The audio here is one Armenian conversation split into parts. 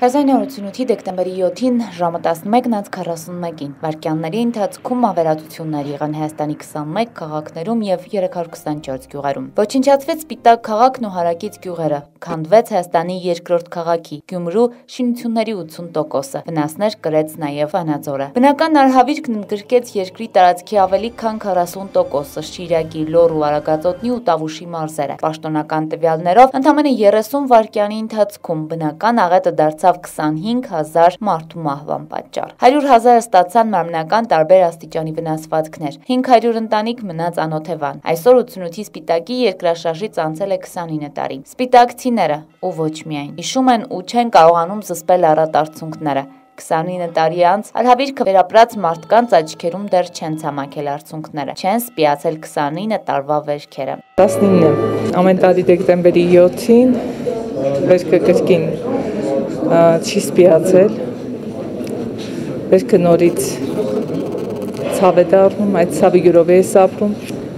1988 դեկտեմբերի 7-ին ժամը 11:41-ին վայրկյանների ընթացքում ավերածություններ եղան Հայաստանի 21 քաղաքներում և 324 գյուղերում։ Ոչնչացվեց Սպիտակ քաղաքն ու հարակից գյուղերը, քանդվեց Հայաստանի երկրորդ քաղաքի՝ Գյումրու շինությունների 80%-ը, վնասներ կրեց նաև Վանաձորը։ Բնական արհավիրքն ընդգրկեց երկրի տարածքի ավելի քան 40%-ը, Շիրակի, Լոռու, Արագածոտնի ու Տավուշի մարզերը։ Պաշտոնական տվյալներով ընդամենը 30 վայրկյանի ընթացքում բնական աղետը դարձավ 25,000 մարդու մահվան պատճառ։ 100,000-ը ստացան մարմնական տարբեր աստիճանի վնասվածքներ, 500 ընտանիք մնաց անօթևան։ Այսօր 88-ի Սպիտակի երկրաշարժից անցել է 29 տարի։ Սպիտակցիները, ու ոչ միայն, հիշում են ու չեն կարողանում զսպել առատ արցունքները։ 29 տարի անց արհավիրքը վերապրած մարդկանց աչքերում դեռ չեն ցամաքել արցունքները, չեն սպիացել 29 տարվա վերքերը։ 19 ամեն տարի դեկտեմբերի 7-ին վերքը կրկին չի սպիացել, վերքը նորից ցավ է դառնում, այդ ցավի յուրով է սափրում։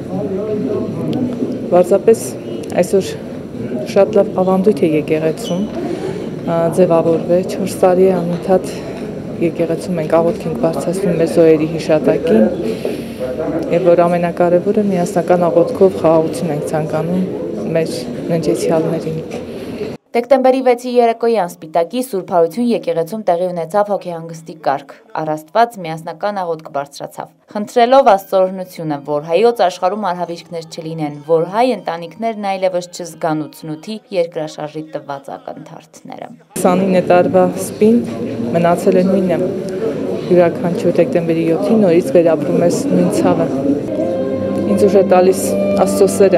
Պարզապես այսօր շատ լավ ավանդույթ է եկեղեցում ձևավորվել, 4 տարի է անընդհատ եկեղեցում ենք աղոթք ենք բարձրացնում մեր զոհերի հիշատակին, եւ որ ամենակարևորը միասնական աղոթքով խաղաղություն ենք ցանկանում մեր ննջեցյալներին։ Դեկտեմբերի 6-ի երեկոյան Սպիտակի Սուրբ Հարություն եկեղեցում տեղի ունեցավ հոգեհանգստի կարգ, առաստված միասնական աղոթք բարձրացավ, խնդրելով Աստծո օրհնությունը, որ հայոց աշխարհում արհավիրքներ չլինեն, որ հայ ընտանիքներն այլևս չզգան 88-ի երկրաշարժի տված ակնթարթները։ 29 տարվա սպին մնացել է նույնը, յուրաքանչյուր դեկտեմբերի 7-ին նորից վերապրում է նույն ցավը։ Ինձ ուժ է տալիս Աստծո սերը,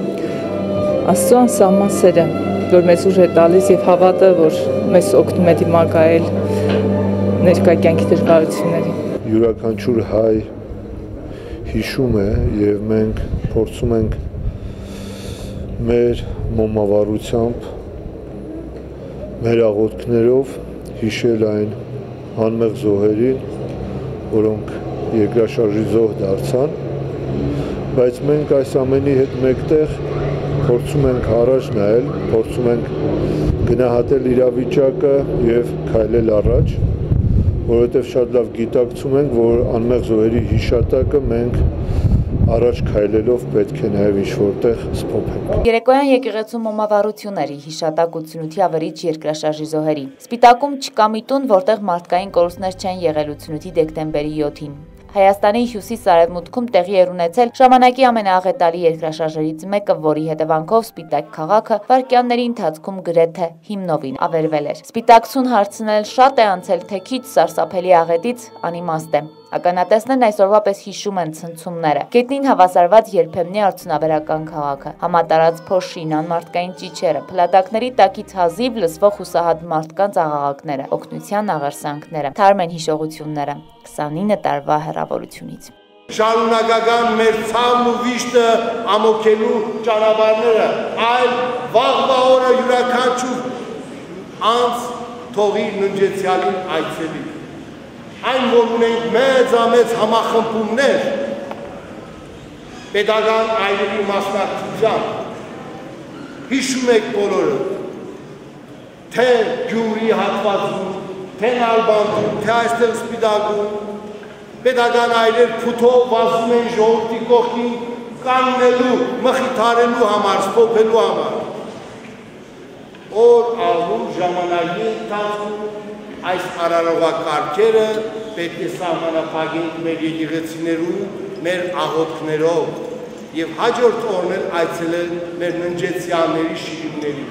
Աստծո անսահման սերը, որ մեզ ուժ է տալիս եւ հավատը, որ մեզ օգնում է դիմակայել ներկա կյանքի դժվարություններին։ Յուրաքանչյուր հայ հիշում է եւ մենք փորձում ենք մեր մոմավառությամբ, մեր աղոթքներով հիշել այն անմեղ զոհերին, որոնք երկրաշարժի զոհ դարձան, բայց մենք այս ամենի հետ մեկտեղ փորձում ենք առաջ նայել, փորձում ենք գնահատել իրավիճակը եւ քայլել առաջ, որովհետեւ շատ լավ գիտակցում ենք, որ անմեղ զոհերի հիշատակը մենք առաջ քայլելով պետք է նաեւ ինչ-որտեղ սփոփենք։ Երեկոյան եկեղեցու մոմավառություն էր հիշատակ 88-ի ավերիչ երկրաշարժի զոհերի։ Սպիտակում չկա մի տուն, որտեղ մարդկային կորուստներ չեն եղել 88-ի դեկտեմբերի 7-ին։ Հայաստանի հյուսիս-արևմուտքում տեղի էր ունեցել ժամանակի ամենաաղետալի երկրաշարժերից մեկը, որի հետևանքով Սպիտակ քաղաքը վայրկյանների ընթացքում գրեթե հիմնովին ավերվել էր։ Սպիտակցուն հարցնել շատ է անցել, թե քիչ սարսափելի աղետից անիմաստ է։ Ականատեսներն այսօրվա պես հիշում են ցնցումները, գետնին հավասարված երբեմնի արդյունաբերական քաղաքը, համատարած փոշին, անմարդկային ճիչերը, փլատակների տակից հազիվ լսվող հուսահատ մարդկանց աղաղակները, օգնության աղերսանքները, թարմ են հիշողությունները 29 տարվա հեռավորությունից։ Շարունակական մեր ցավն ու վիշտը ամոքելու ճանապարհները, այլ վաղվա օրը յուրաքանչյուր անց թողի ննջեցյալին այցելի։ Այն, որ ունենք մեծամեծ համախմբումներ, պետական այրերի մասնակցությամբ, հիշում եք բոլորը, թե Գյումրի հատվածում, թե Նալբանդում, թե այստեղ Սպիտակում, պետական այրեր փութով վազում են ժողովրդի կողքին կանգնելու, մխիթարելու համար, սփոփելու համար։ Օր ալու ժամանակի ընթացքում այս արարողակարգերը պետք է սահմանափակենք մեր եկեղեցիներում, մեր աղոթքներով եւ հաջորդ օրն էլ այցելել մեր ննջեցյալների շիրիմներին։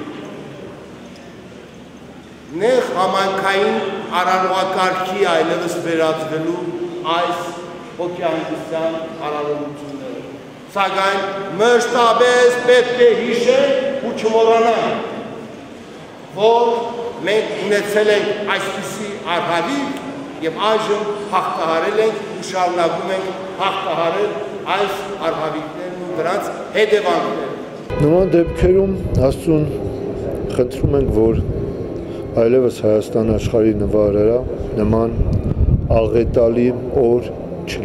Նեղ համայնքային արարողակարգի այլևս վերածվելու այս հոգեհանգստյան արարողությունները։ Սակայն մշտապես պետք է հիշել ու չմոռանալ, որ մենք ունեցել ենք այսպիսի արհավիրք եւ այժմ հաղթահարել ենք ու շարունակում ենք հաղթահարել այս արհավիրքներն ու դրանց հետևանքները։ Նման դեպքերում Աստծուն խնդրում ենք, որ այլևս Հայաստան աշխարհի նվարերա նման աղետալի օր չլինի։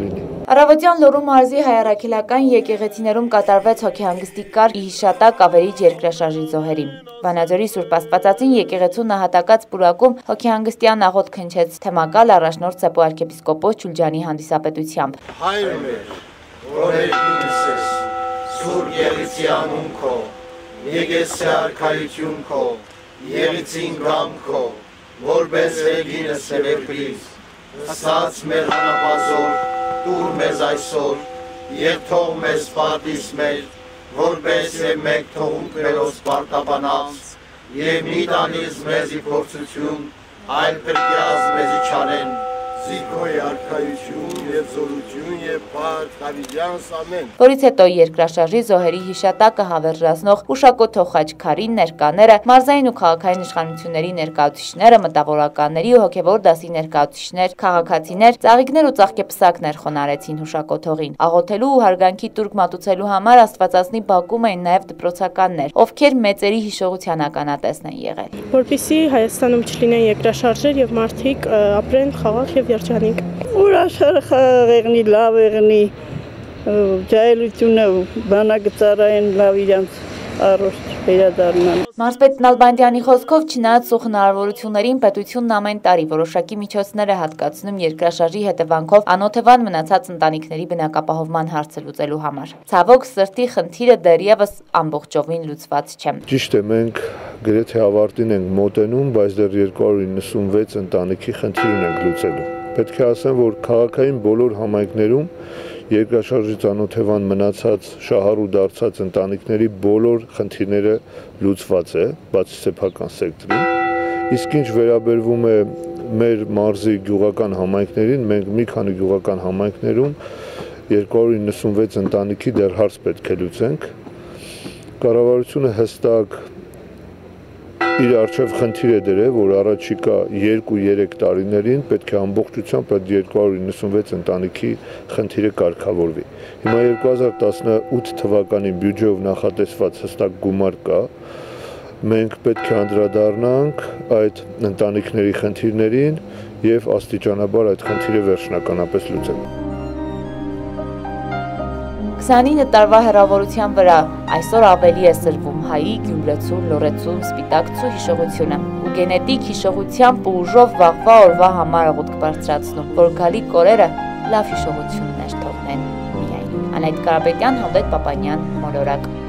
Առավոտյան Լոռու մարզի հայարակելական եկեղեցիներում կատարվեց հոգեհանգստի կարգ ի հիշատակ ավերիչ երկրաշարժի զոհերի։ Վանաձորի Սուրբ Աստվածածին եկեղեցու նահատակած պուրակում հոգեհանգստյան աղոթք հնչեց թեմակալ առաջնորդ Սեպու arczepiskopos Ջուլջանի հանդիսապետությամբ։ Հայր մեր, որ երկինս ես, Սուրբ Եղիցի անուն քո, եկեցի արքայություն քո, եղիցին գամ քո, որպես եղինս սևերքրից, ասաց մեր հանապազոր, տուր մեզ այսօր, և թող մեզ պարտիս մեր, որպես և մեկ թողուկ մերոս պարտաբանած, և մի տանիս մեզի փորձություն, այլ պրկյազ մեզի չանեն, Զիգոյ արքայություն և զորություն և պարտ Խավիդյանս ամեն։ Որից հետո երկրաշարժի զոհերի հիշատակը հավերժացնող Ուշակոթող Խաչքարին ներկաները, մարզային ու քաղաքային իշխանությունների ներկայացուցիչները, մտավորականների ու հոգևոր դասի ներկայացուցիչներ, քաղաքացիներ, ծաղիկներ ու ծաղկեպսակներ խոնարհեցին Հուշակոթողին։ Աղոթելու ու հարգանքի տուրք մատուցելու համար Աստվածածնի բակում էին նաև դպրոցականներ, ովքեր մեծերի հիշողության ականատեսն են եղել։ Որպեսզի Հայաստանում չլինեն երկրաշարժեր եւ մարդիկ ապրեն խաղաղ եւ երջանիկ։ Ուրախ եղնի, լավ եղնի, ջահելությունը բանագծարային լավ իրանց առողջ վերադառնան։ Մարզպետ Նալբանդյանի խոսքով չնայած սուղ հնարավորություններին պետությունն ամեն տարի որոշակի միջոցներ է հատկացնում երկրաշարժի հետևանքով անօթևան մնացած ընտանիքների բնակապահովման հարցը լուծելու համար։ Ցավոք սրտի խնդիրը դեռևս ամբողջովին լուծված չէ։ Ճիշտ է, մենք գրեթե ավարտին ենք մոտենում, բայց դեռ 296 ընտանիքի խնդիր ունենք լուծելու։ Պետք է ասեմ, որ քաղաքային բոլոր համայնքներում երկրաշարժից անօթևան մնացած շահառու դարձած ընտանիքների բոլոր խնդիրները լուծված է, բացի սեփական սեկտորին։ Իսկ ինչ վերաբերվում է մեր մարզի գյուղական համայնքներին, մենք մի քանի գյուղական համայնքներում 296 ընտանիքի դեռ հարց պետք է լուծենք։ Կառավարությունը հստակ իր առջև խնդիր է դրել, որ առաջիկա 2-3 տարիներին պետք է ամբողջությամբ այդ 296 ընտանիքի խնդիրը կարգավորվի։ Հիմա 2018 թվականի բյուջեով նախատեսված հստակ գումար կա, մենք պետք է անդրադառնանք այդ ընտանիքների խնդիրներին եւ աստիճանաբար այդ խնդիրը վերջնականապես լուծենք։ 29 տարվա հեռավորության վրա այսօր ավելի է սրվում հայի, գյումրեցու, լոռեցու, սպիտակցու հիշողությունը ու գենետիկ հիշողությամբ ու ուժով վաղվա օրվա համար աղոթք բարձրացնում, որ գալիք օրերը լավ հիշողություններ թողնեն միայն։ Անահիտ Կարապետյան, Հանդետ Պապանյան, Մոլորակ։